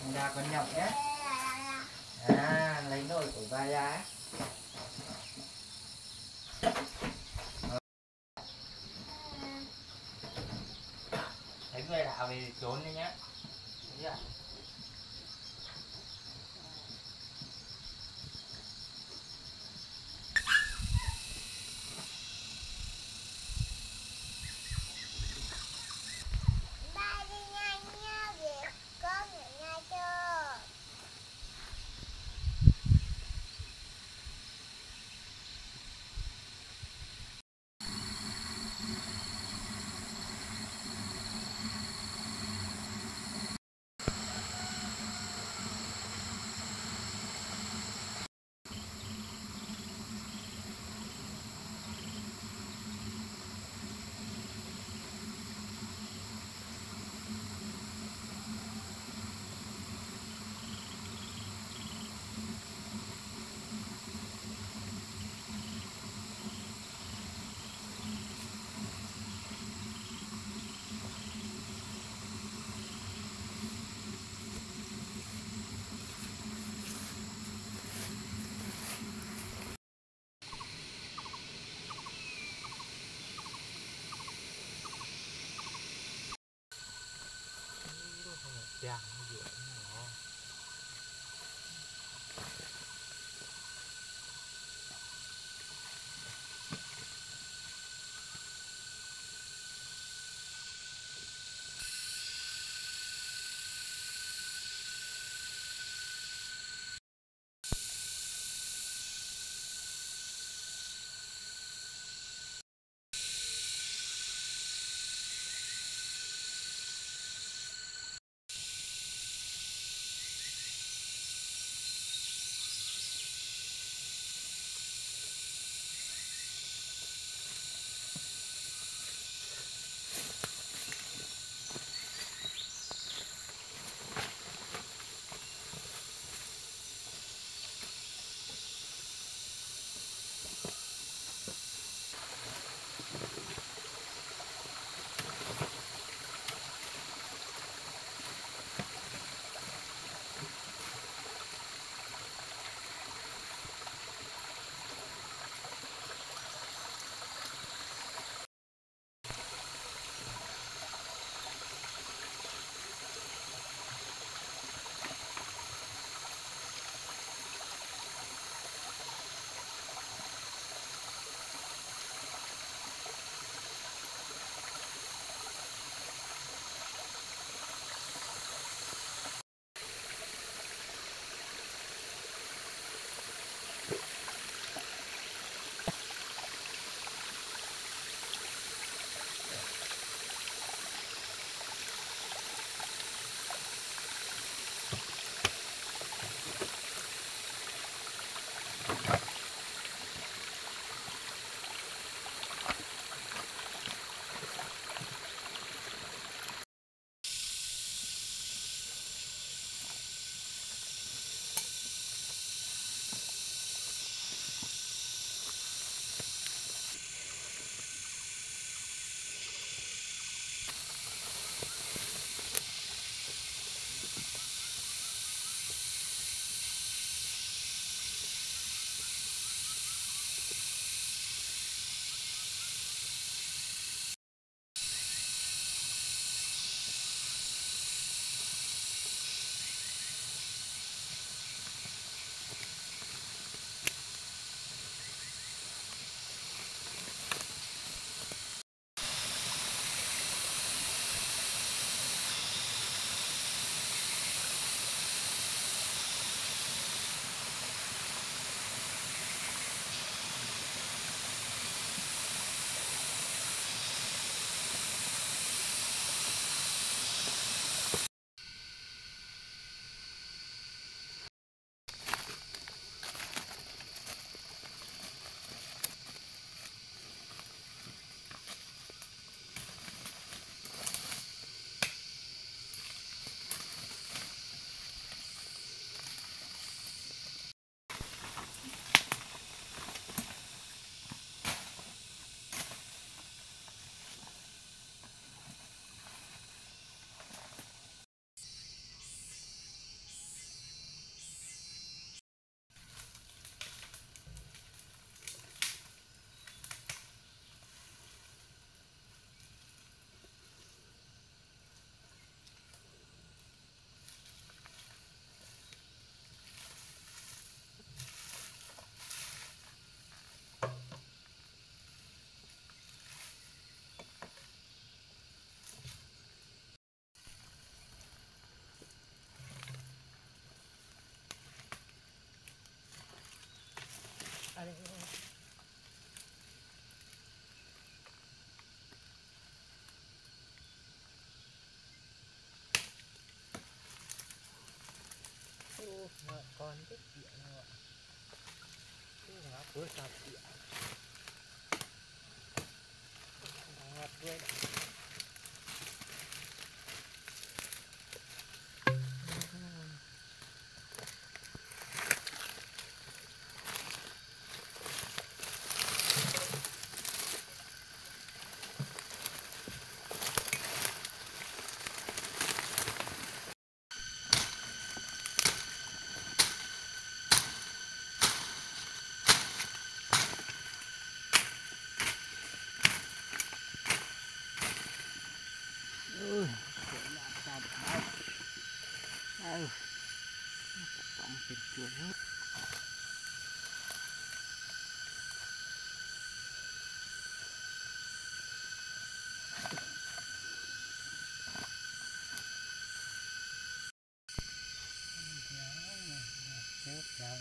Ra con nhộng nhé. Lấy nồi của ba ra. Thấy người đạo thì trốn đi nhé. Thấy chưa? Ba đi nhanh nha, để con ở nhà chờ. con cái chuyện rồi cứ ngáp bữa sao chuyện ngáp bữa ôi sao đau đau bóng thịt chuột hết chết ra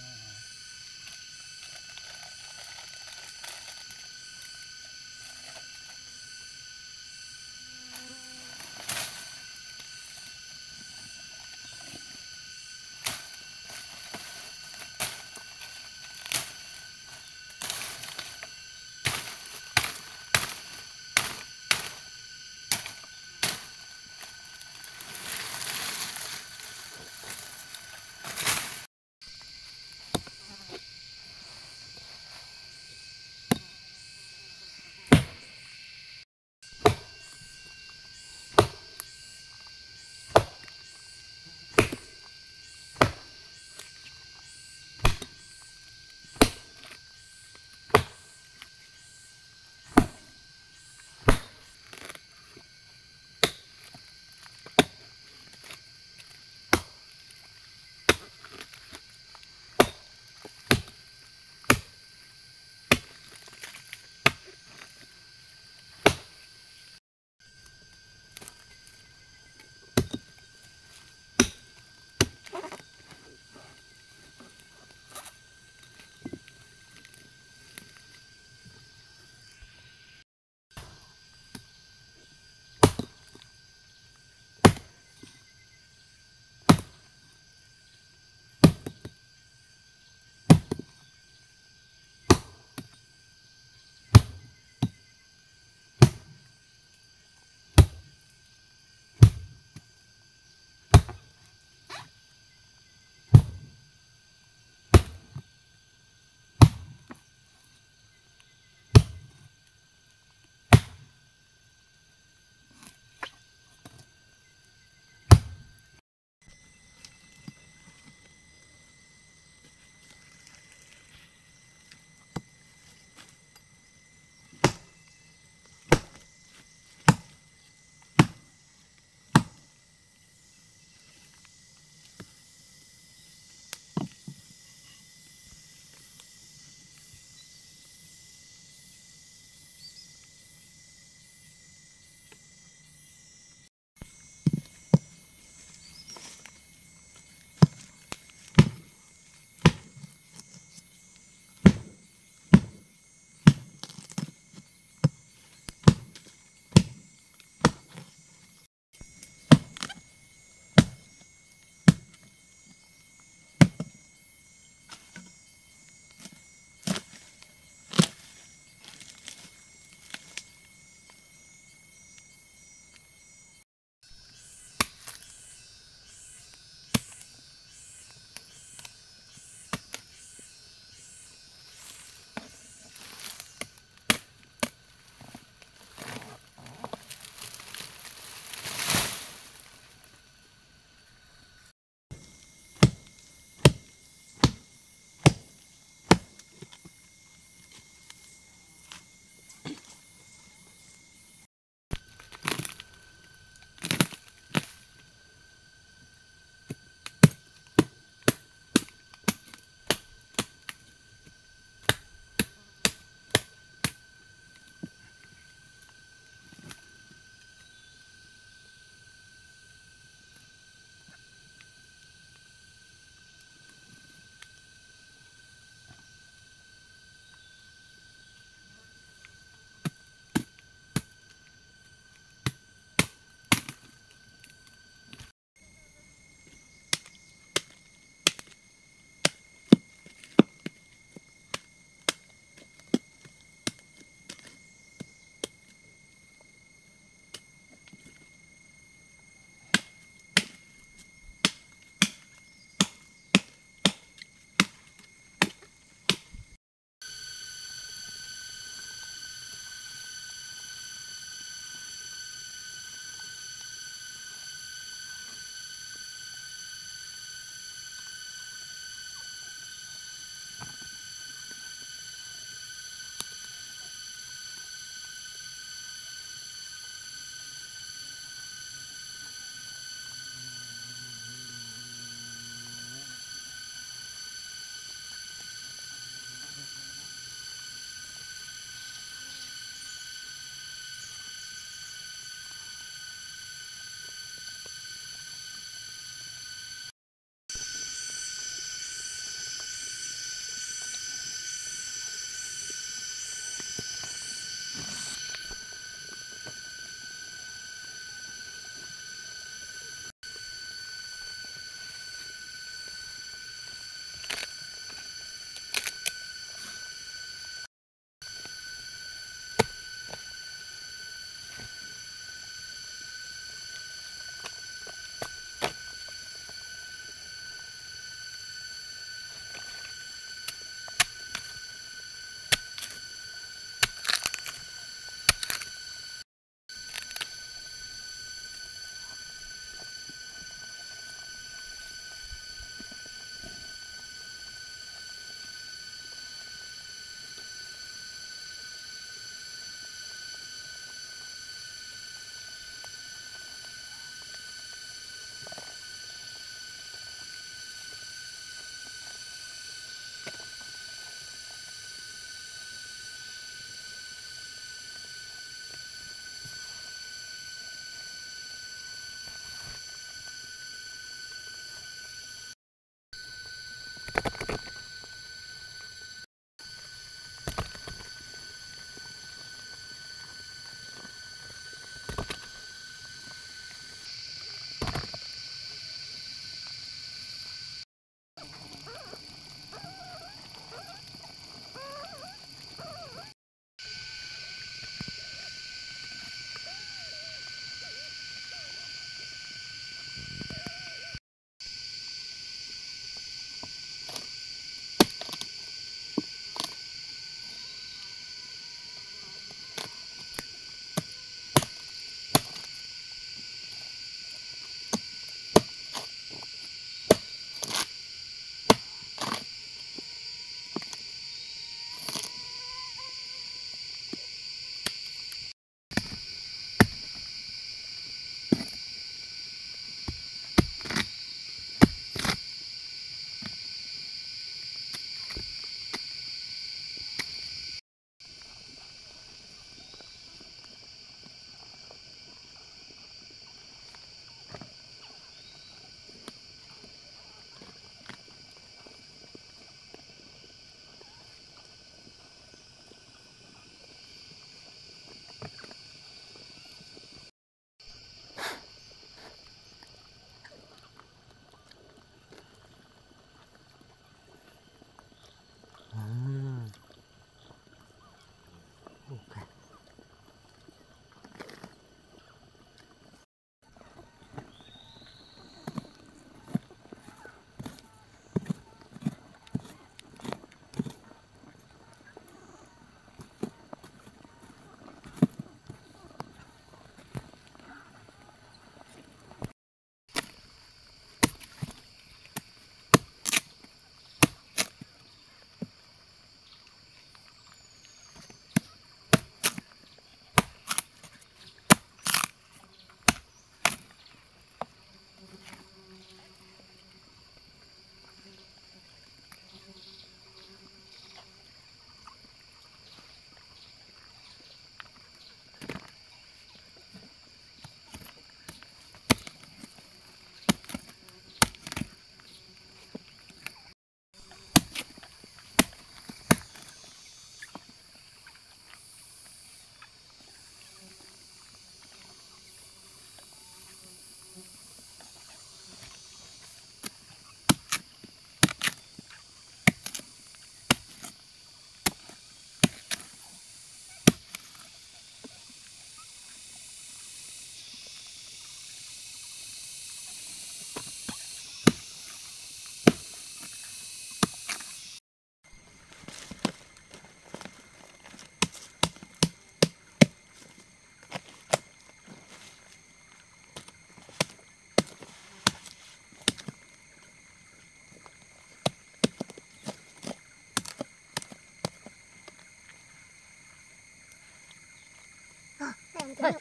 Hả,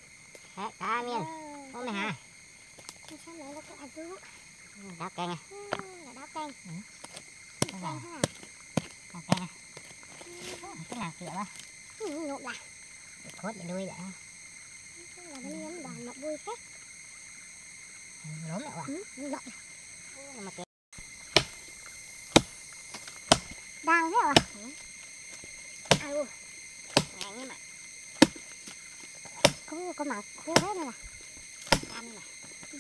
cá miên, hôm nay hả? Sao lại là cái aju? Đáo canh à? Là đáo canh. Canh Canh hả? hả? Canh à? Cái nào kìa ba? Nộp là. Khốt để đuôi lại. Là nó nhắm đòn nó vui phết. Lốm lại à? Lộn. Mà kìa. Đang thế à? Aju. Nhanh nhưng mà. Có mảng khô hết này nè. Ăn mà.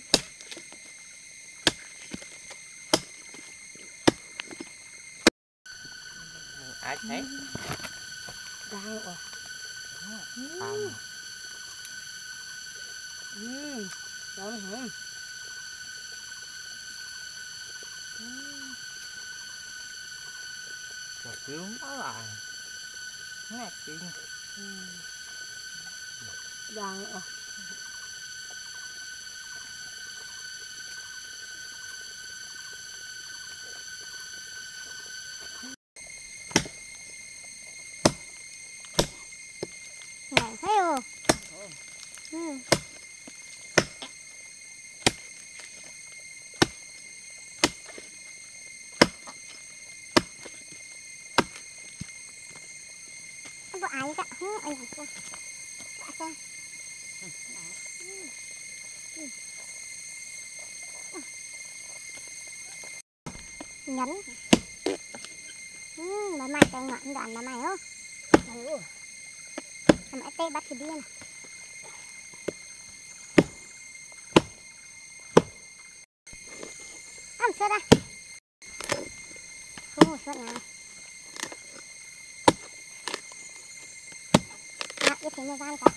Ai thấy? Đang rồi. Ngon hả? Rồi cứu nó lại. Nè chị. Đang rồi. Này thấy không? Có ai cả? Ai cả? Sao? Nhấn. bà mày tay ngọn đoạn bà mày không mày tê bắt cái điên ăn sữa đây không sữa nào cái thế này gan cả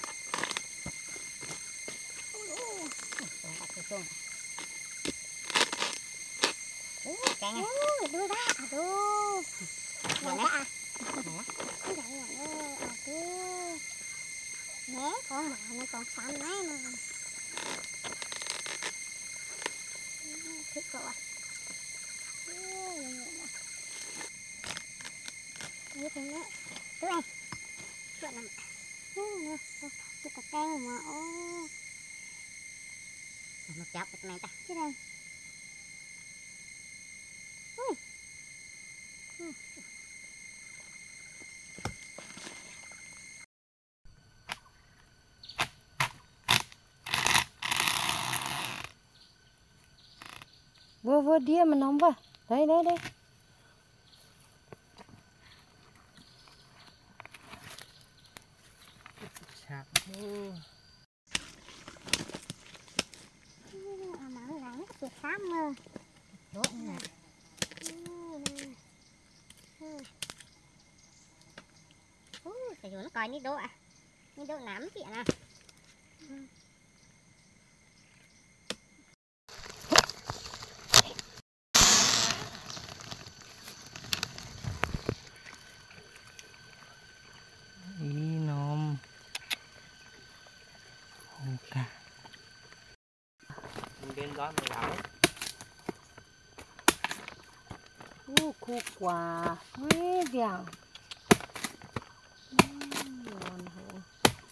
cái này đuôi ra đuôi này đã cái này nhé con mà nó còn xám này mà thích rồi như thế nữa tụi anh chuyện này cái cà canh mà ô một chọc cái này ta cái đây vừa đĩa mà nóng vào đây sạc món này nó xám mơ đốt nè phải nó coi ní độ nám chị nè nom ok bên đó mày lão khu quả mấy đèo ngon hổ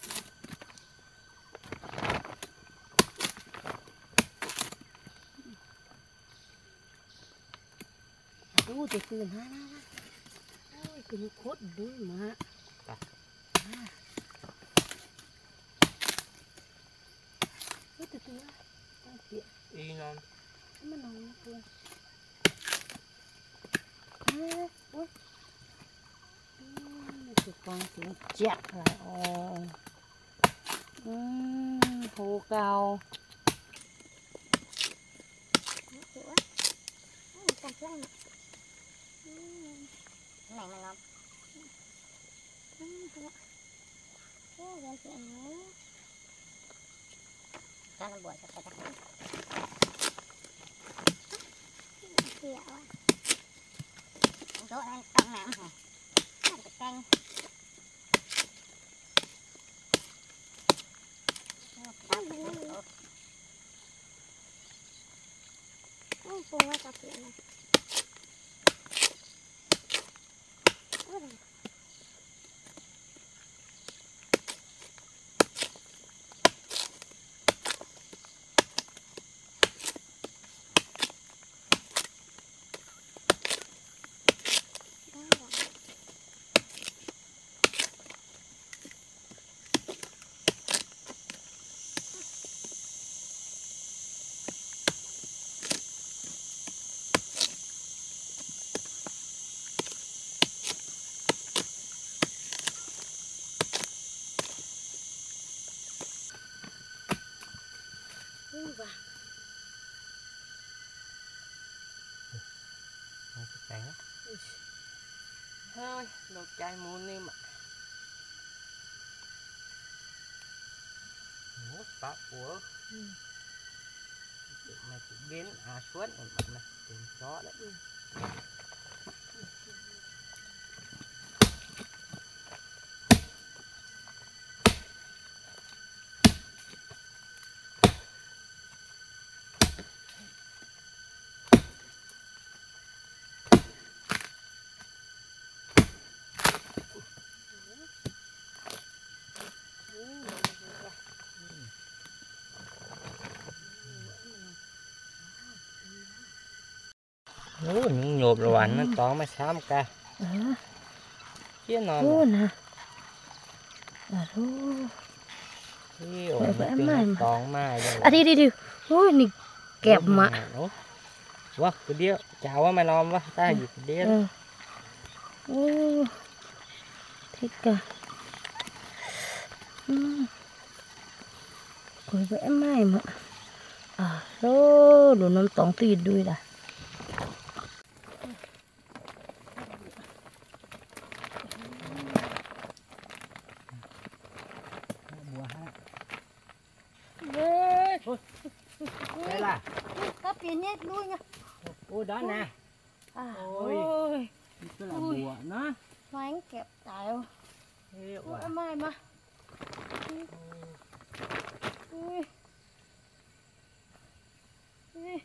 từ từ ha từ cốt đuôi mà từ từ y non nó nóng luôn ui tụi con chúng chẹt lại hô cao này mà ngon cho nó buổi sạch sạch chỗ này trong nám hả cái canh phun qua cà phê này thôi đồ chai muốn đi mà ngút bạc của này cũng biến suốt này tìm chó đấy những nhộp rồi anh nó to mới xám ca chứ non nè vẽ mày còn mai đi ôi nì kẹp mà Wah, cái đĩa chào quá mày nom quá, ta gì cái đĩa. Ô, thích cả. Coi vẽ mai mà. À, đó, đồ nằm tỏng tì đuôi đã. Đây là. Có tiền nhét đuôi nha. Ôi đó nè. À, Ôi. ôi. Cái là bùa nó. Hoánh kẹp tải. Ôi mai mà. Ui. Ui.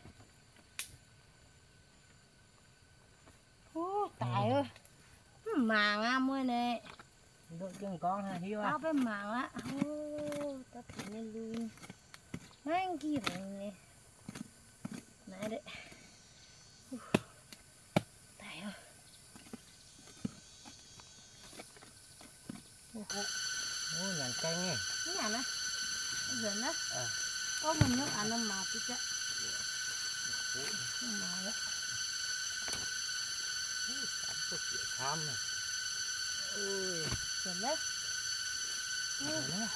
Ô, tải ơi. Màng à mưa nè. Đội chân con ha hiếu à. Tao phải màng á. Ô, tao phải lên luôn. Mang kia rồi nè. Này đấy. Tải ơi. Ôi nhàn cay nghe. Cái nhà này. Dần đó. Có một nước ăn nó màu tí chắc. Màu đó. Có kiểu xăm này. Ôi. Dần đó. Dần đó.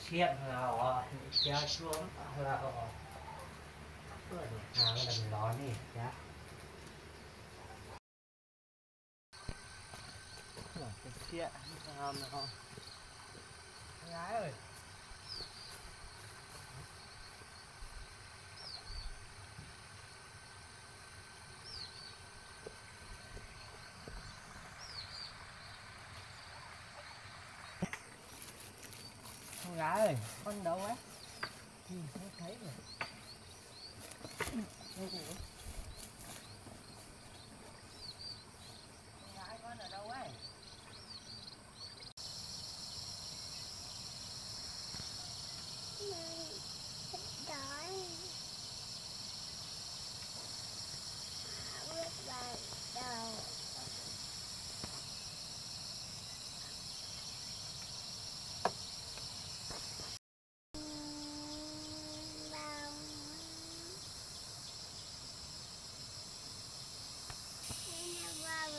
Chuyện là kéo xuống là hàng đừng nói đi nhá. Cái chuyện nó gái ơi. Con gái ơi, con đâu ấy? Không thấy rồi. Con gái con ở đâu ấy? đói biết bài đầu bao bao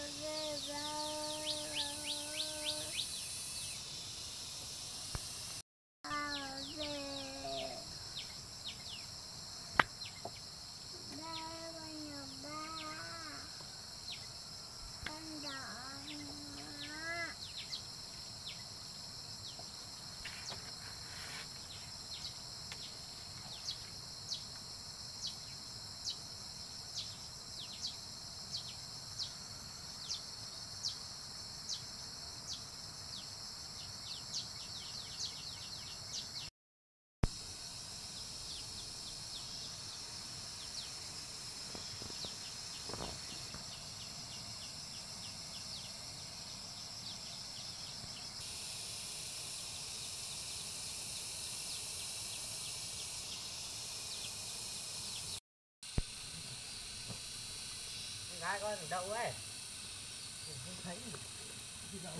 gái con ở đâu ấy? Không thấy. Đi đâu?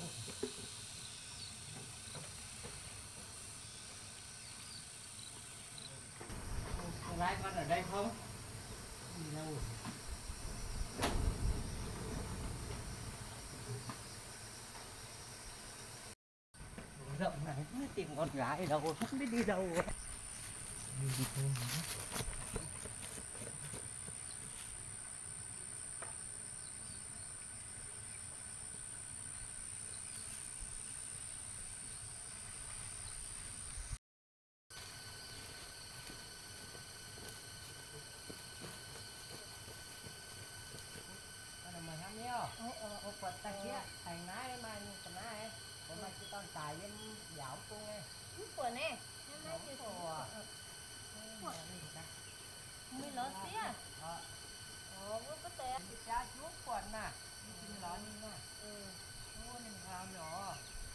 Con gái con ở đây không? Đi đâu? Rộng này không biết tìm con gái ở đâu, không biết đi đâu. Đi đâu? Quật ta kia, thằng nái mà cái nái, hôm nay chỉ toàn xài lên dạo cung ấy. Quần nè. Mới lớn xía. Mới có tè. Cha chuốc quần nè, đi lớn đi nè. Mua nên vào nhỏ.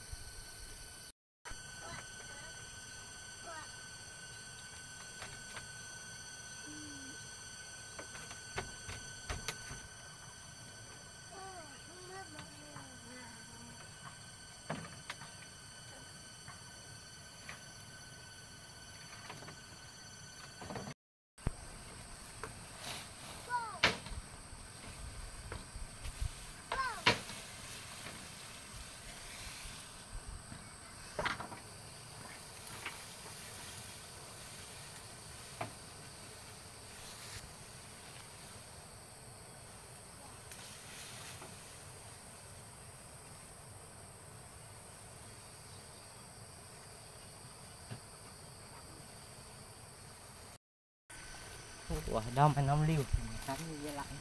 Ủa đâu mà nó liều cắn như vậy lại.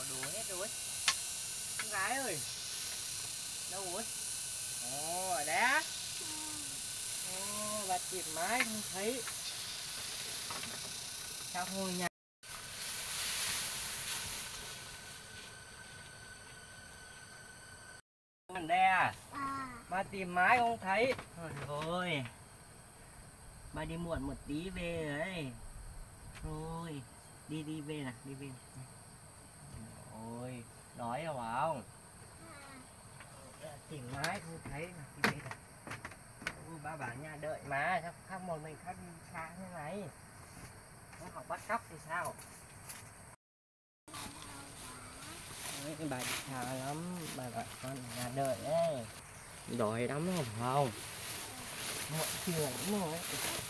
đồ hết rồi. Con gái ơi, đâu rồi? Ồ, ở đấy á. Ồ, bà tìm mãi không thấy. Sao hồi nhà ở đây à? Bà tìm mãi không thấy. Thôi, bà đi muộn một tí về đấy. Thôi, đi về nè, đi về. Ôi, đói rồi không? Tìm mãi không thấy là đi về. Ba bảo nhà đợi mà, sao khác một mình khác đi xa như này? Nó học bắt cóc thì sao? Đấy, bà đi xa lắm, bà bảo con ở nhà đợi đấy. Đói lắm không không? Muộn chiều lắm rồi.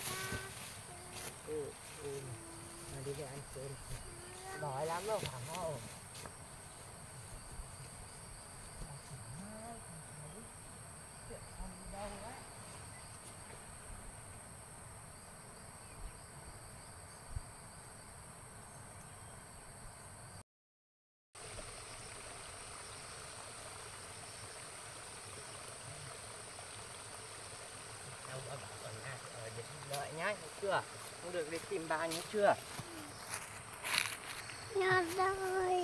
Bà đi về ăn cơm. Đói lắm đâu phải không? Đợi nhá, nhớ chưa? Không được đi tìm bà nhớ chưa? Nhớ rồi.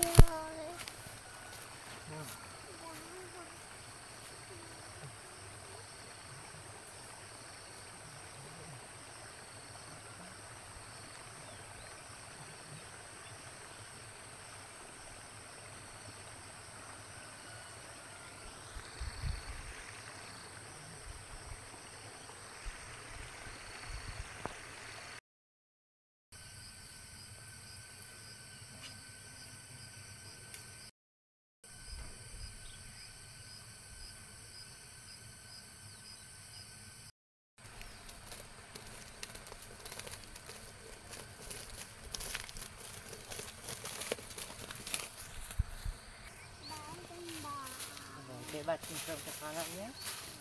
Để bà tìm cơm cho con ăn nhé.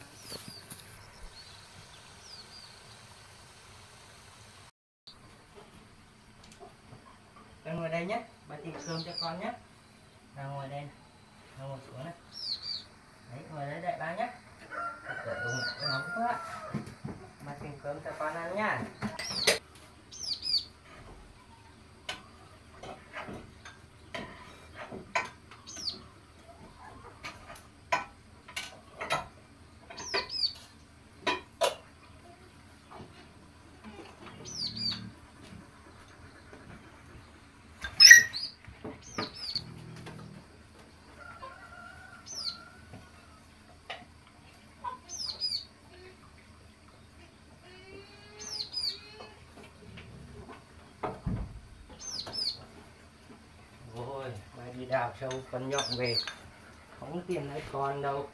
Con ngồi đây nhé, bà tìm cơm cho con nhé. Nào ngồi đây, nào ngồi xuống này. Đấy, ngồi đây đợi ba nhé. Nóng quá. Bà tìm cơm cho con ăn nhá. Ôi, bà đi đào sâu con nhộng về. Không tìm thấy con đâu.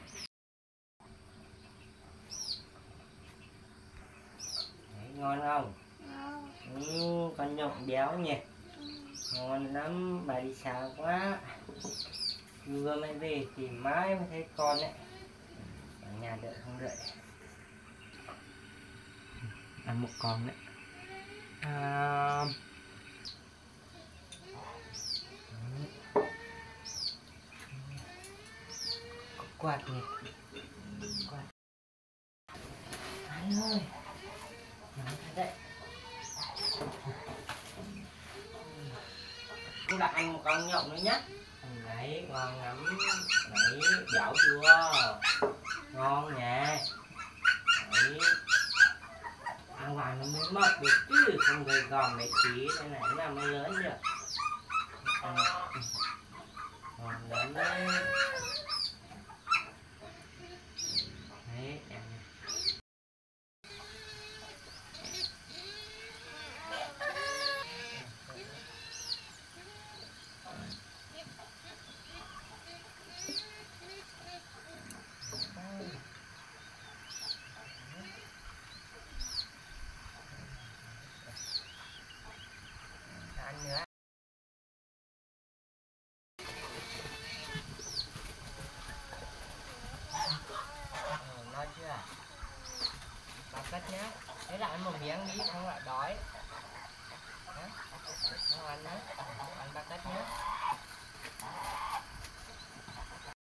Đấy, ngon không? Con nhộng béo nhỉ? Ngon lắm, bà đi xa quá. Vừa mới về tìm mãi mới thấy con đấy. Ở nhà đợi không đợi. Ăn một con đấy. Có quạt nhỉ? Quạt. Anh ơi, nóng thật đấy. Cũng đã ăn một con nhộng nữa nhá. Đấy, ngon lắm. Đấy, béo chưa? Ngon nha. Đấy. Ăn vào nó mới mập được chứ, không gầy gòm mấy tí thế này là mới lớn được. Ngon lắm đấy. Đấy, em. Ăn nữa. No chưa? Bà cất nhá. Thế là ăn một miếng đi, không lại đói. Không ăn nữa. Ăn bà cất nhá.